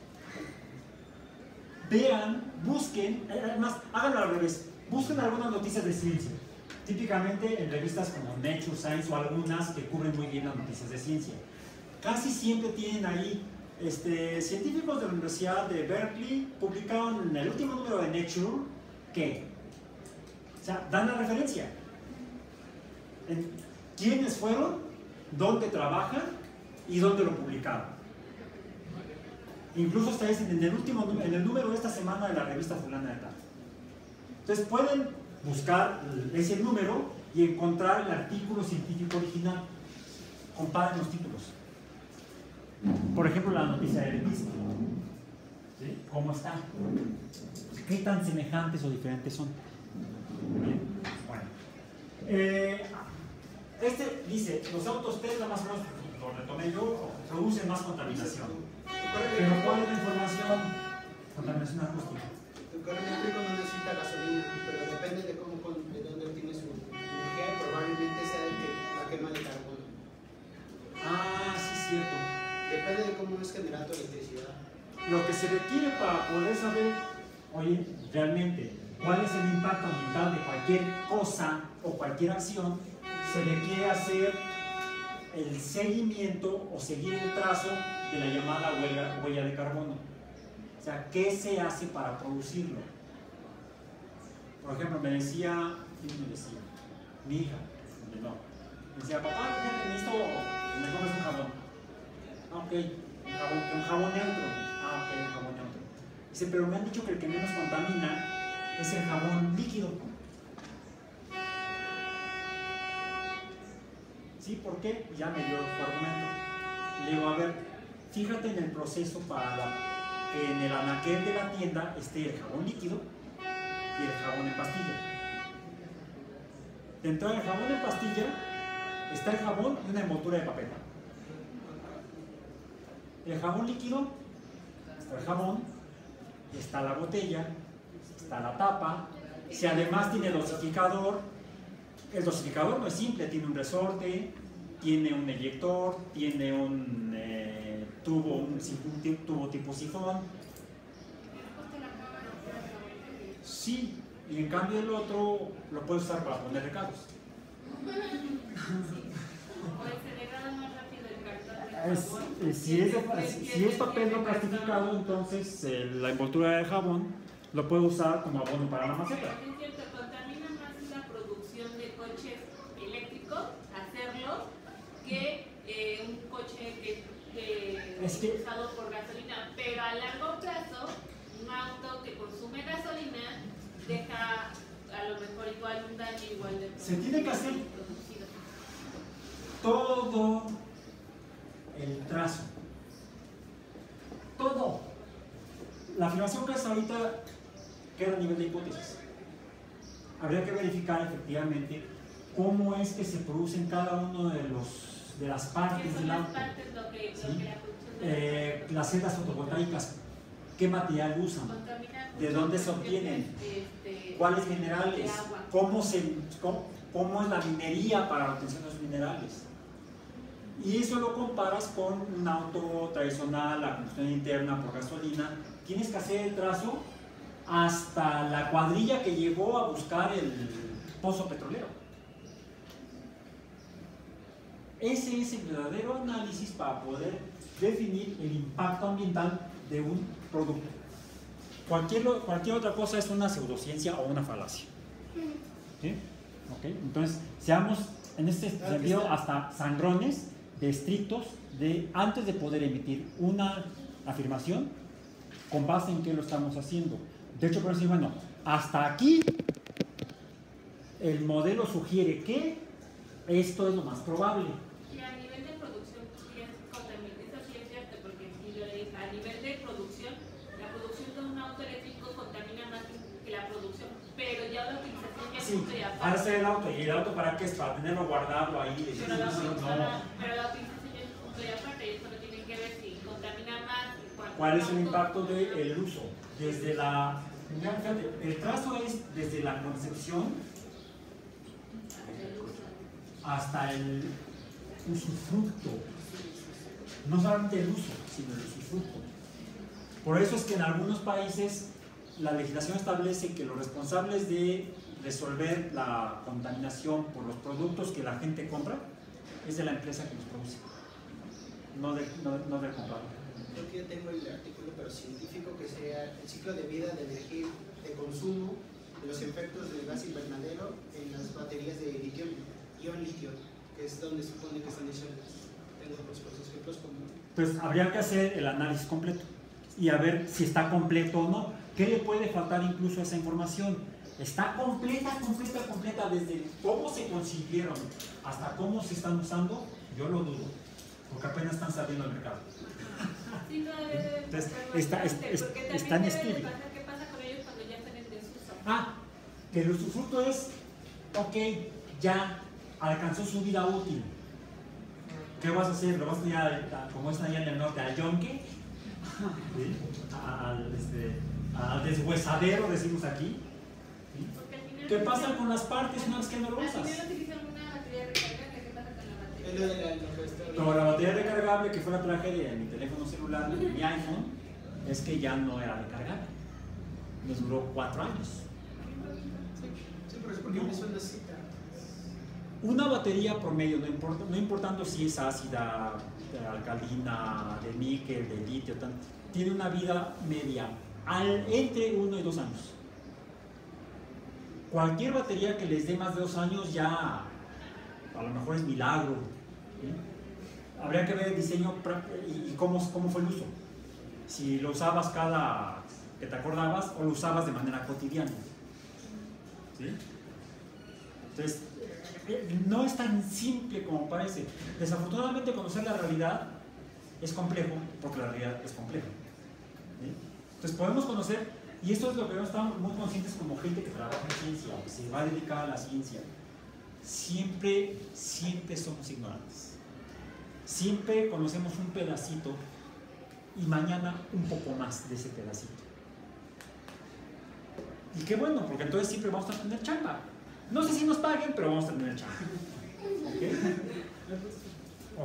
Vean, busquen, además háganlo al revés, busquen algunas noticias de ciencia, típicamente en revistas como Nature, Science o algunas que cubren muy bien las noticias de ciencia. Casi siempre tienen ahí este, científicos de la Universidad de Berkeley publicaron en el último número de Nature que, o sea, dan la referencia. En quiénes fueron, dónde trabajan y dónde lo publicaron. Incluso hasta dicen en el último en el número de esta semana de la revista fulana de tal. Entonces pueden buscar ese número y encontrar el artículo científico original. Comparen los títulos. Por ejemplo, la noticia del mismo. ¿Sí? ¿Cómo está? ¿Qué tan semejantes o diferentes son? Bien. Bueno. Eh, este dice, los autos Tesla más o menos, lo retomé yo, producen más contaminación. Pero ¿cuál es la información? Contaminación acústica. Tu carro eléctrico no necesita gasolina, pero depende de cómo, de dónde obtiene su energía, probablemente sea el que la quema de carbono. Ah, sí, es cierto. Depende de cómo es generada tu electricidad. Lo que se requiere para poder saber, oye, realmente, cuál es el impacto ambiental de cualquier cosa o cualquier acción, se requiere hacer el seguimiento o seguir el trazo de la llamada huella, huella de carbono. O sea, ¿qué se hace para producirlo? Por ejemplo, me decía, ¿quién me decía? Mi hija, no. Me decía, papá, fíjate, necesito que me compres un jabón. Ah, ok, un jabón, un jabón neutro. Ah, ok, un jabón neutro. Dice, pero me han dicho que el que menos contamina es el jabón líquido. ¿Sí? ¿Por qué? Ya me dio su argumento. Le digo, a ver, fíjate en el proceso para la, que en el anaquel de la tienda esté el jabón líquido y el jabón en pastilla. Dentro del jabón en pastilla está el jabón y una envoltura de papel. El jabón líquido, está el jabón, está la botella, está la tapa, si además tiene dosificador. El dosificador no es simple, tiene un resorte, tiene un eyector, tiene un eh, tubo, un, un tubo tipo sifón. Sí, y en cambio el otro lo puedes usar para poner recados. Es, eh, si, es de, si es papel no plastificado, entonces eh, la envoltura de jabón lo puedo usar como abono para la maceta. Es cierto, contamina más la producción de coches eléctricos, hacerlo, que eh, un coche que, que es que, usado por gasolina. Pero a largo plazo, un auto que consume gasolina deja a lo mejor igual un daño igual de se tiene que hacer producido. Todo el trazo, todo. La afirmación que hace ahorita queda a nivel de hipótesis. Habría que verificar efectivamente cómo es que se producen cada uno de los de las partes del auto. Lo que, ¿Sí? lo que la producción de eh, las celdas fotovoltaicas, qué material usan, de dónde se obtienen, este, cuáles minerales, cómo, se, cómo, cómo es la minería para la obtención de los minerales. Y eso lo comparas con un auto tradicional, la combustión interna por gasolina. Tienes que hacer el trazo hasta la cuadrilla que llegó a buscar el pozo petrolero. Ese es el verdadero análisis para poder definir el impacto ambiental de un producto. Cualquier, cualquier otra cosa es una pseudociencia o una falacia. ¿Sí? ¿Okay? Entonces, seamos en este sentido hasta sangrones de estrictos de antes de poder emitir una afirmación con base en qué lo estamos haciendo. De hecho, por decir, bueno, hasta aquí el modelo sugiere que esto es lo más probable. Y a nivel de producción, sí es contaminante, eso sí es cierto, porque si lo es, a nivel de producción, la producción de un auto eléctrico contamina más que la producción, pero ya la utilización ya es Sí, punto y aparte. ahora hacer el auto. ¿Y el auto para qué es? Para tenerlo guardado ahí. De Pero la, no. pero la utilización ya es punto y aparte, y eso no tiene que ver si contamina más. ¿Cuál es el impacto del uso? Desde la... Fíjate, el trazo es desde la concepción hasta el usufructo. No solamente el uso, sino el usufructo. Por eso es que en algunos países la legislación establece que los responsables de resolver la contaminación por los productos que la gente compra es de la empresa que los produce, no, de, no, no del comprador. Creo que yo tengo el artículo, pero científico, que sea el ciclo de vida de energía de consumo, de los efectos del gas invernadero en las baterías de litio, ion litio, que es donde supone que están disueltas. Tengo otros ejemplos como... Pues habría que hacer el análisis completo y a ver si está completo o no. ¿Qué le puede faltar incluso a esa información? ¿Está completa, completa, completa desde cómo se consiguieron hasta cómo se están usando? Yo lo dudo, porque apenas están saliendo al mercado. Sí, todavía deben Entonces, pasar está, bastante, es, porque está en también debe de estudio. pasar qué pasa con ellos cuando ya están en desuso. Ah, que el usufructo es, ok, ya alcanzó su vida útil. ¿Qué vas a hacer? ¿Lo vas a tener, como están allá en el norte, al yonque? ¿Sí? Al, este, al deshuesadero, decimos aquí. ¿Sí? ¿Qué pasa con las partes una vez que no lo usas? Al final utilizan una batería recargable, ¿qué pasa con la batería? Es lo de la, lo que está- Como la batería recargable, que fue la tragedia de mi teléfono celular, de mi iPhone, es que ya no era recargable. Me duró cuatro años. Sí, pero es porque me suena cita. Una batería promedio, no, importa, no importando si es ácida, de alcalina, de níquel, de litio, tan, tiene una vida media al, entre uno y dos años. Cualquier batería que les dé más de dos años ya a lo mejor es milagro. ¿Sí? Habría que ver el diseño y, y cómo, cómo fue el uso. Si lo usabas cada que te acordabas o lo usabas de manera cotidiana. ¿Sí? Entonces, no es tan simple como parece. Desafortunadamente, conocer la realidad es complejo, porque la realidad es compleja. ¿Sí? Entonces, podemos conocer, y esto es lo que estamos muy conscientes como gente que trabaja en ciencia, o que se va a dedicar a la ciencia. Siempre, siempre somos ignorantes. Siempre conocemos un pedacito y mañana un poco más de ese pedacito. Y qué bueno, porque entonces siempre vamos a tener chamba. No sé si nos paguen, pero vamos a tener chamba. ¿Okay?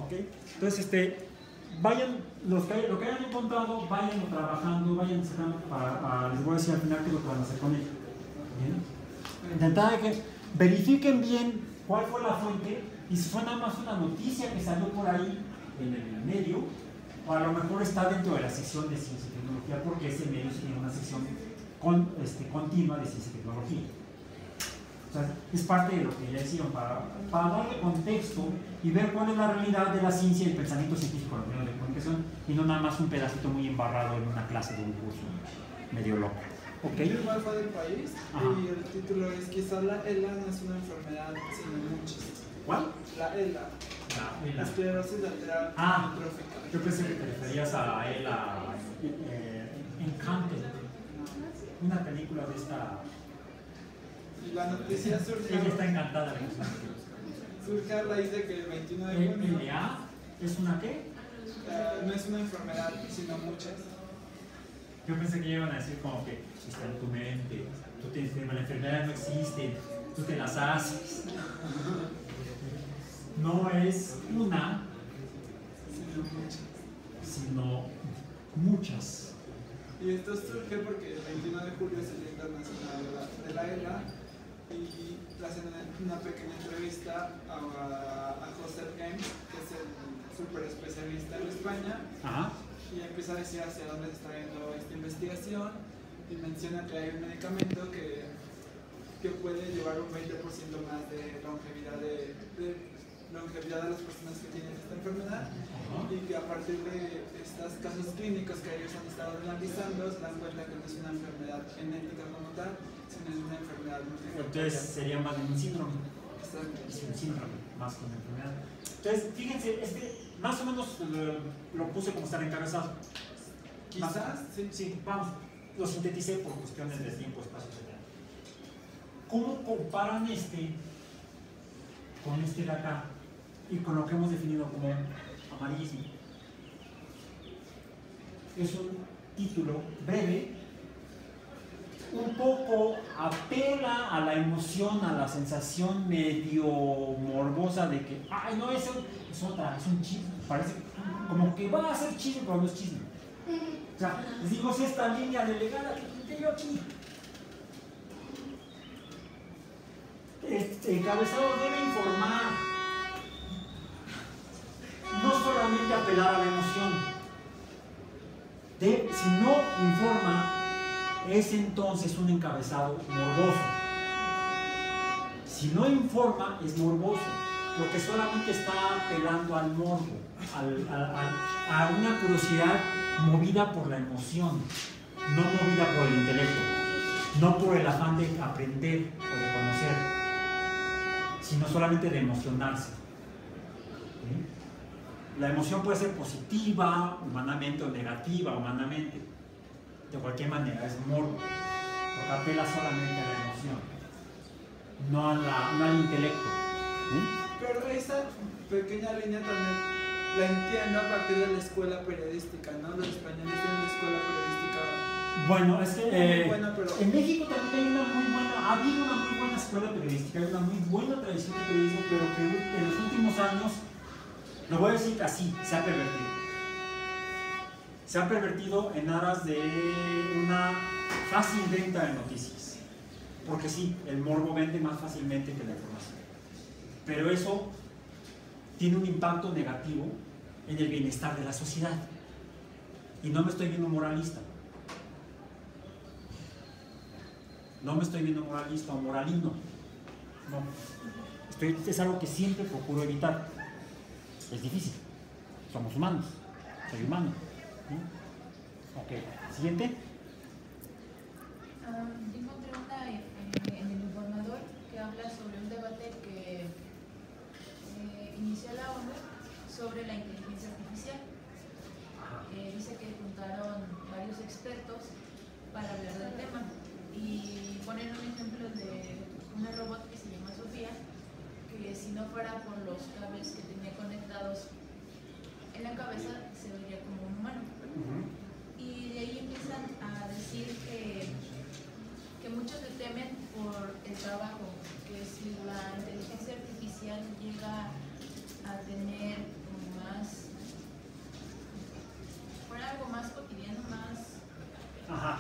¿Ok? Entonces, este, vayan, los que, lo que hayan encontrado, vayan trabajando, vayan sacando para, para, les voy a decir al final qué es lo que van a hacer con ello. ¿Bien? Intentar que verifiquen bien cuál fue la fuente y si fue nada más una noticia que salió por ahí en el medio, o a lo mejor está dentro de la sección de ciencia y tecnología, porque ese medio tiene una sección con, este, continua de ciencia y tecnología. O sea, es parte de lo que ya hicieron para, para darle contexto y ver cuál es la realidad de la ciencia y el pensamiento científico en los medios de comunicación, y no nada más un pedacito muy embarrado en una clase de un curso medio loco. ¿Okay? El fue del país. Ajá. Y el título es quizás la ELA no es una enfermedad sino muchas. ¿Cuál? La ELA. La ELA. Esclerosis lateral ah, amiotrófica. Yo pensé que te referías a ELA eh, Encanted, una película de esta. La noticia surge. Ella está encantada. Surge a raíz de que el veintiuno de junio. ¿L A es una qué? Uh, no es una enfermedad, sino muchas. Yo pensé que iban a decir como que está en tu mente, tú tienes que, la enfermedad no existe, tú te las haces. No es una, sino muchas. Y esto surge porque el veintiuno de julio es el Día Internacional de la, de la ELA, y hacen una pequeña entrevista a, a José Games, que es el super especialista en España. Ajá. Y empieza a decir hacia dónde se está yendo esta investigación, y menciona que hay un medicamento que, que puede llevar un veinte por ciento más de longevidad de, de longevidad a las personas que tienen esta enfermedad. Uh-huh. Y que a partir de estos casos clínicos que ellos han estado analizando se dan cuenta que no es una enfermedad genética como tal, sino es una enfermedad multifactorial. Entonces sería más de un síndrome. Exacto. Es un síndrome, más que una enfermedad. Entonces, fíjense, es que más o menos lo, lo puse como estar encabezado. Quizás, sí. Sí, vamos, lo sinteticé por cuestiones de tiempo, espacio, etcétera. ¿Cómo comparan este con este de acá y con lo que hemos definido como amarillismo? Es un título breve, un poco apela a la emoción, a la sensación medio morbosa de que, ay, no, eso es otra, es un chisme, parece como que va a ser chisme, pero no es chisme. O sea, les digo, es esta línea delegada que pinté yo aquí. Este encabezado debe informar, no solamente apelar a la emoción. De, si no informa, es entonces un encabezado morboso. Si no informa, es morboso, porque solamente está apelando al morbo, al, al, al, a una curiosidad movida por la emoción, no movida por el intelecto, no por el afán de aprender o de conocer, sino solamente de emocionarse. ¿Sí? La emoción puede ser positiva humanamente o negativa humanamente. De cualquier manera, es morbo, porque apela solamente a la emoción, no, a la, no al intelecto. ¿Sí? Pero esa pequeña línea también la entiendo a partir de la escuela periodística, ¿no? Los españoles tienen la escuela periodística. Bueno, es que eh, muy buena, pero... en México también hay una muy buena, ha habido una muy buena escuela periodística, hay una muy buena tradición de periodismo, pero que en los últimos años, lo voy a decir así, se ha pervertido. Se ha pervertido en aras de una fácil venta de noticias. Porque sí, el morbo vende más fácilmente que la información. Pero eso tiene un impacto negativo en el bienestar de la sociedad. Y no me estoy viendo moralista. No me estoy viendo moralista o moralino. No. Estoy, es algo que siempre procuro evitar. Es difícil. Somos humanos. Soy humano. Ok, siguiente. Um, encontré una en, en el informador que habla sobre un debate que eh, inició la ONU sobre la inteligencia artificial. Eh, dice que juntaron varios expertos para hablar del tema y ponen un ejemplo de una robot que se llama Sofía, que si no fuera por los cables que tenía conectados en la cabeza se vería como un humano. Y de ahí empiezan a decir que, que muchos le temen por el trabajo, que si la inteligencia artificial llega a tener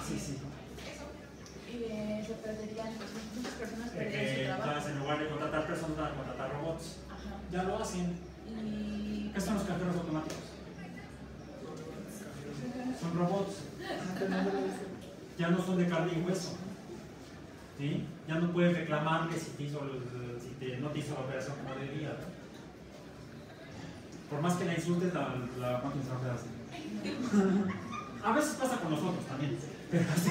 sí, sí. Y eh, se perderían, muchas personas Eh, perderían su que trabajo. entonces, en lugar de contratar personas, van a contratar robots. Ajá. Ya lo hacen. Y ¿Qué son los cajeros automáticos? Son robots. Ya no son de carne y hueso. ¿Sí? Ya no puedes reclamar que si, te hizo, si te, no te hizo la operación como debía. Por más que la insultes, la, la máquina se va a quedar así. A veces pasa con nosotros también. Pero así.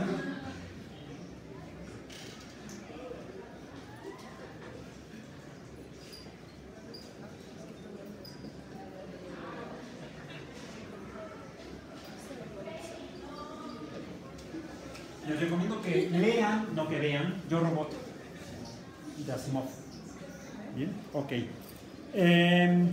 Les recomiendo que lean, no que vean, Yo Robot de Asimov. ¿Bien? Ok. Eh,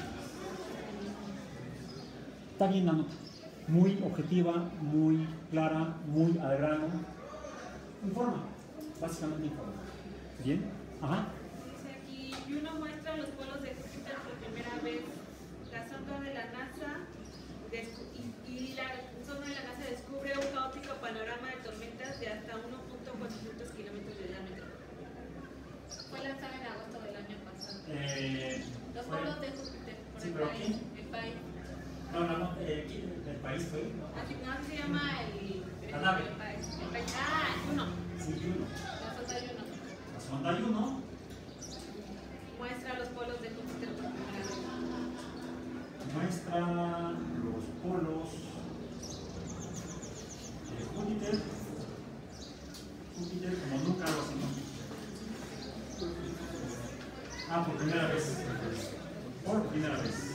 está bien la nota. Muy objetiva, muy clara, muy al grano. Informa. Básicamente informa. ¿Bien? Ajá. Dice aquí, Juno muestra los polos de Júpiter por primera vez. La sonda de la NASA y, y la sonda de la NASA descubre un caótico panorama de tormentas de hasta uno punto cuatrocientos kilómetros de diámetro. Fue lanzada en agosto del año pasado. Eh, Los bueno, polos de Júpiter, por sí, el pero país. ¿quién? El país. No, no, no. Eh, ¿quién? ¿El país fue? No. Así, no, así se llama el, La nave. el país. El país. Ah, Juno. Sí, Juno. La sonda Juno. La sonda Juno Muestra los polos de Júpiter por primera vez. muestra los polos de Júpiter. Júpiter como nunca lo hacemos. Ah, por primera vez. Por primera vez.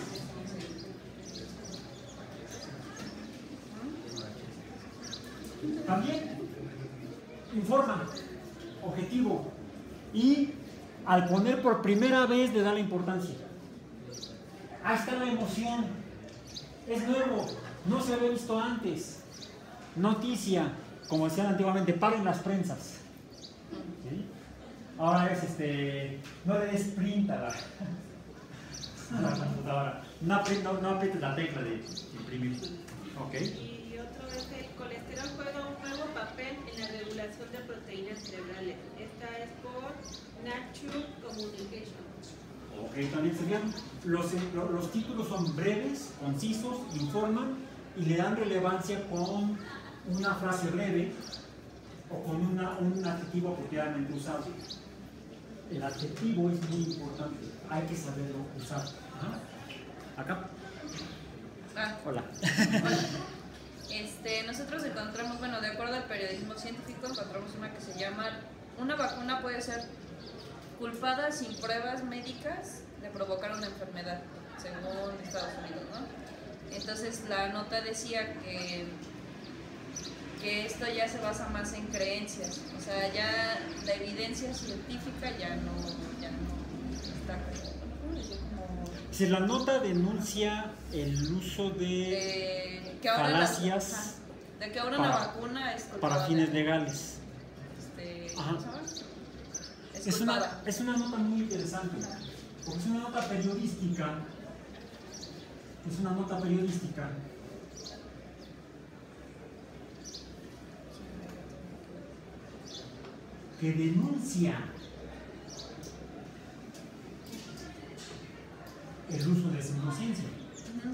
También informa, objetivo, y al poner por primera vez le da la importancia. Ahí está la emoción. Es nuevo, no se había visto antes. Noticia, como decían antiguamente, paren las prensas. ¿Sí? Ahora es este, no le des print a la, a la computadora. No, apri- no, no aprietes la tecla de imprimir. Ok. Y otro es el colesterol juega un nuevo papel en la regulación de proteínas cerebrales. Esta es por Nature Communication. Ok, también se vean. Los, los títulos son breves, concisos, informan y le dan relevancia con una frase breve o con una, un adjetivo apropiadamente usado. El adjetivo es muy importante, hay que saberlo usar. Ajá. Acá. Ah. Hola. Hola. Este, nosotros encontramos, bueno, de acuerdo al periodismo científico, encontramos una que se llama, una vacuna puede ser culpada sin pruebas médicas de provocar una enfermedad, según Estados Unidos, ¿no? Entonces la nota decía que, que esto ya se basa más en creencias, o sea, ya la evidencia científica ya no, ya no está como, como Si la nota denuncia el uso de, de que ahora falacias la, ajá, de que ahora para, una vacuna es para fines legales. Este, Ajá. ¿cómo se llama? Es, Es una, culpada. es una nota muy interesante, porque es una nota periodística, es una nota periodística que denuncia el uso de esa inocencia. Ujú.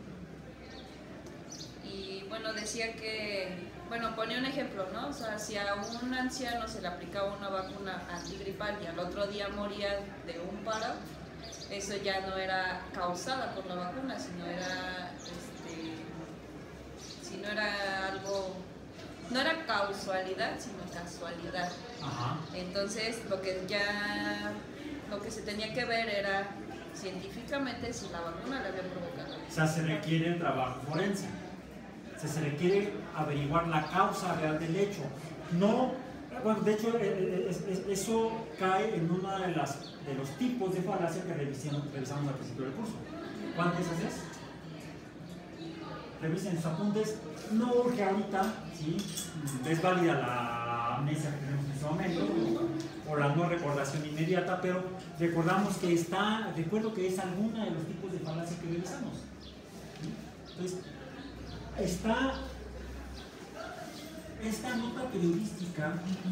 Y bueno, decía que, bueno, ponía un ejemplo, ¿no? O sea, si a un anciano se le aplicaba una vacuna antigripal y al otro día moría de un paro, eso ya no era causada por la vacuna, sino era, este, sino era algo, no era causalidad, sino casualidad. Ajá. Entonces, lo que ya, lo que se tenía que ver era científicamente si la vacuna le había provocado. O sea, se requiere trabajo forense. O sea, se requiere averiguar la causa real del hecho. No, bueno, de hecho, eh, es- es- eso cae en uno de, las, de los tipos de falacia que revisamos, revisamos al principio del curso. ¿Cuántas veces? Revisen sus apuntes. No urge ahorita, ¿sí? Es válida la amnesia que tenemos en este momento, o la no recordación inmediata, pero recordamos que está, recuerdo que es alguna de los tipos de falacia que revisamos. ¿Sí? Entonces, está esta nota periodística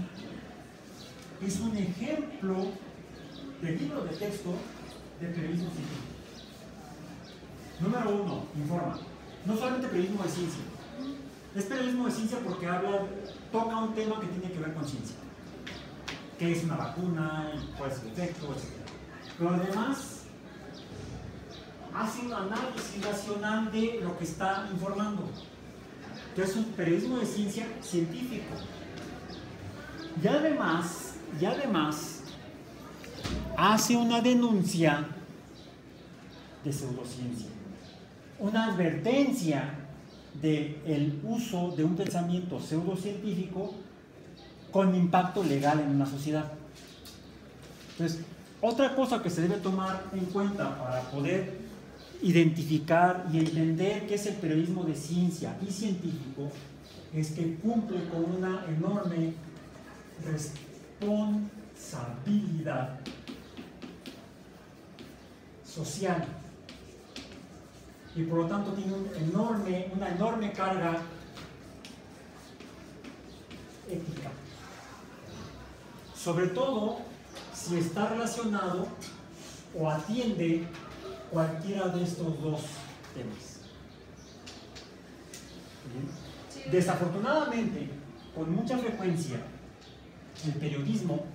es un ejemplo de libro de texto de periodismo científico. Número uno, informa. No solamente periodismo de ciencia. Es periodismo de ciencia porque habla, toca un tema que tiene que ver con ciencia. ¿Qué es una vacuna? ¿Cuál es el efecto? Etcétera. Pero además hace un análisis racional de lo que está informando. Entonces es un periodismo de ciencia científico. Y además, y además hace una denuncia de pseudociencia. Una advertencia del uso de un pensamiento pseudocientífico con impacto legal en una sociedad. Entonces, otra cosa que se debe tomar en cuenta para poder identificar y entender qué es el periodismo de ciencia y científico es que cumple con una enorme responsabilidad social y por lo tanto tiene un enorme, una enorme carga ética, sobre todo si está relacionado o atiende cualquiera de estos dos temas. ¿Bien? Desafortunadamente, con mucha frecuencia, el periodismo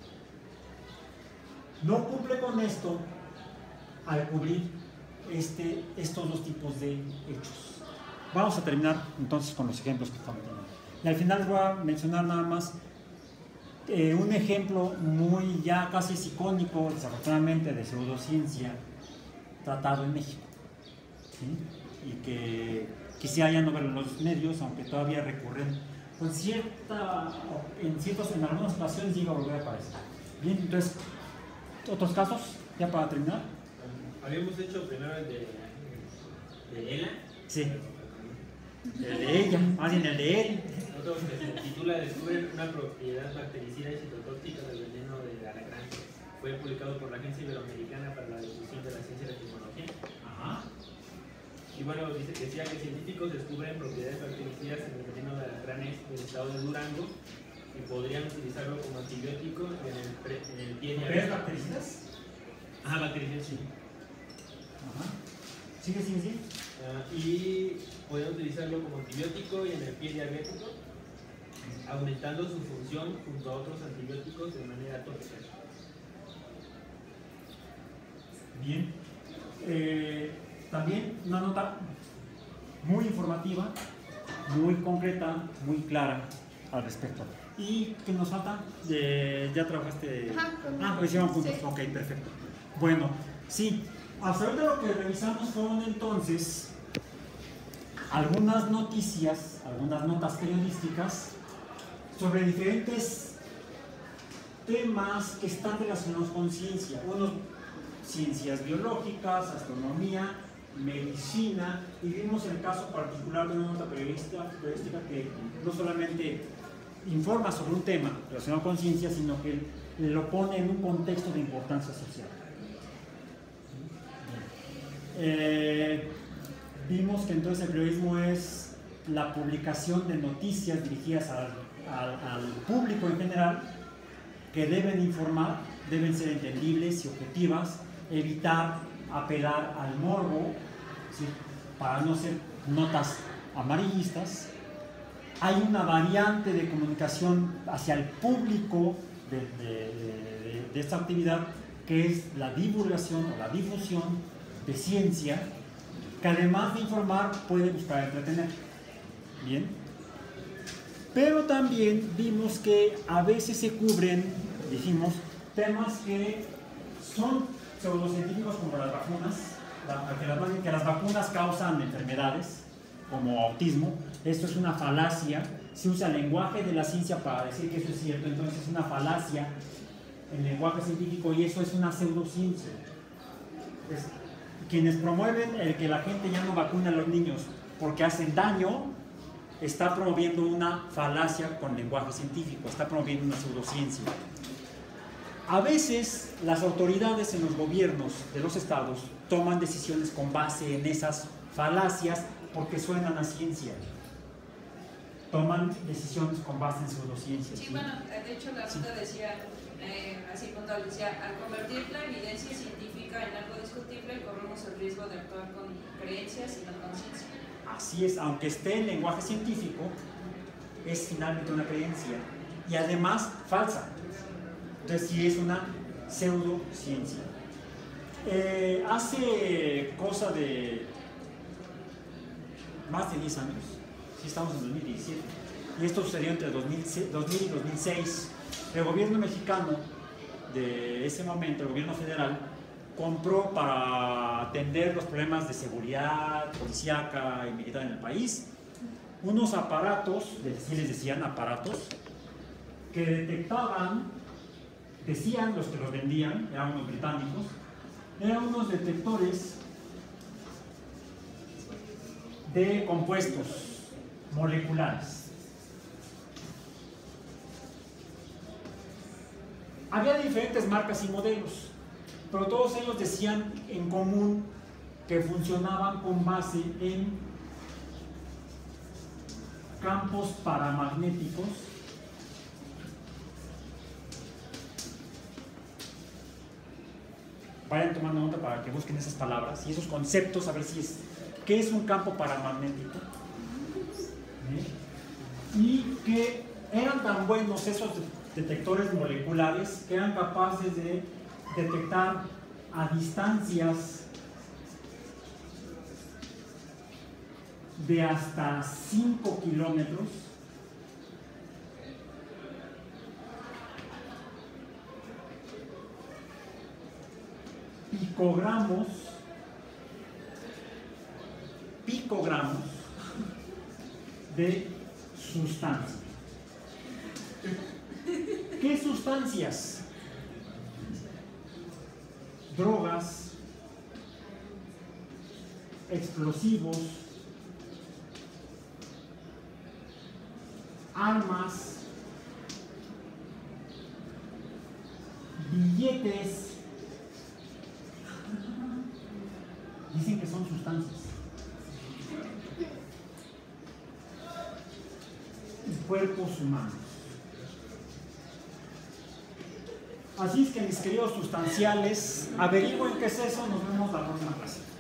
no cumple con esto al cubrir este, estos dos tipos de hechos. Vamos a terminar entonces con los ejemplos que estamos teniendo. Y al final voy a mencionar nada más eh, un ejemplo muy ya casi icónico, desafortunadamente, de pseudociencia tratado en México, ¿sí? Y que quisiera ya no verlo en los medios, aunque todavía recurren con cierta, en ciertos, en algunas ocasiones llega a volver a aparecer. Bien, entonces, otros casos, ya para terminar. Habíamos hecho primero el de, de Ela. Sí. El de ella, más bien el de él. Otro que se titula Descubren una propiedad bactericida y citotóxica del veneno de alacrán. Fue publicado por la Agencia Iberoamericana para la Difusión de la Ciencia y la Tecnología. Ajá. Y bueno, dice, decía que científicos descubren propiedades bactericidas en el veneno de alacranes del estado de Durango y podrían utilizarlo como antibiótico en el, pre, en el pie diabético. ¿Ves bactericidas? Ajá, bactericidas, sí. Ajá. Sigue, sigue, sigue. Uh, y podrían utilizarlo como antibiótico y en el pie diabético, aumentando su función junto a otros antibióticos de manera tópica. Bien. Eh, también una nota muy informativa, muy concreta, muy clara al respecto. ¿Y qué nos falta? Eh, ¿Ya trabajaste? Ah, pues hicieron puntos. Sí. Ok, perfecto. Bueno, sí. A saber de lo que revisamos fueron entonces algunas noticias, algunas notas periodísticas sobre diferentes temas que están relacionados con ciencia. Unos ciencias biológicas, astronomía, medicina, y vimos el caso particular de una nota periodística, periodística que no solamente informa sobre un tema relacionado con ciencia, sino que lo pone en un contexto de importancia social. Eh, vimos que entonces el periodismo es la publicación de noticias dirigidas al, al, al público en general, que deben informar, deben ser entendibles y objetivas, evitar apelar al morbo, ¿sí? Para no ser notas amarillistas. Hay una variante de comunicación hacia el público de, de, de, de esta actividad, que es la divulgación o la difusión de ciencia, que además de informar puede buscar entretener. Bien. Pero también vimos que a veces se cubren, dijimos, temas que son pseudocientíficos, como las vacunas, la, que, las, que las vacunas causan enfermedades como autismo. Esto es una falacia. Se usa el lenguaje de la ciencia para decir que eso es cierto, entonces es una falacia en lenguaje científico y eso es una pseudociencia. Es, quienes promueven el que la gente ya no vacune a los niños porque hacen daño, está promoviendo una falacia con lenguaje científico, está promoviendo una pseudociencia. A veces las autoridades en los gobiernos de los estados toman decisiones con base en esas falacias porque suenan a ciencia. toman decisiones con base en pseudociencias. Sí, ¿sí? bueno, de hecho la nota decía, eh, así puntual, decía, al convertir la evidencia científica en algo discutible, corremos el riesgo de actuar con creencias y no conciencia. Así es, aunque esté en lenguaje científico, es finalmente una creencia y además falsa. Entonces sí es una pseudociencia. Eh, hace cosa de más de diez años, sí estamos en dos mil diecisiete, y esto sucedió entre dos mil y dos mil seis, el gobierno mexicano de ese momento, el gobierno federal, compró para atender los problemas de seguridad policíaca y militar en el país unos aparatos, sí les decían aparatos, que detectaban, decían los que los vendían, eran unos británicos, eran unos detectores de compuestos moleculares. Había diferentes marcas y modelos, pero todos ellos decían en común que funcionaban con base en campos paramagnéticos vayan tomando nota para que busquen esas palabras y esos conceptos, a ver si es qué es un campo paramagnético. ¿Sí? Y que eran tan buenos esos detectores moleculares que eran capaces de detectar a distancias de hasta cinco kilómetros picogramos picogramos de sustancia. ¿Qué sustancias? Drogas, explosivos, armas, billetes. Dicen que son sustancias. Y cuerpos humanos. Así es que, mis queridos sustanciales, averigüen qué es eso. Nos vemos la próxima clase.